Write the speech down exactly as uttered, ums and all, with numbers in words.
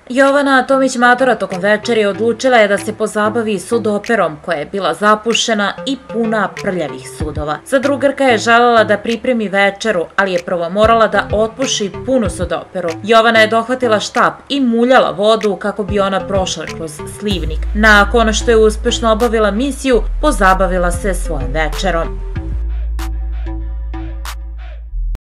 Jovana Tomić-Matora tokom večeri odlučila je da se pozabavi sudoperom koja je bila zapušena i puna prljavih sudova. Zadrugarka je želela da pripremi večeru, ali je prvo morala da otpuši punu sudoperu. Jovana je dohvatila štap i muljala vodu kako bi ona prošla kroz slivnik. Nakon što je uspešno obavila misiju, pozabavila se svojom večerom.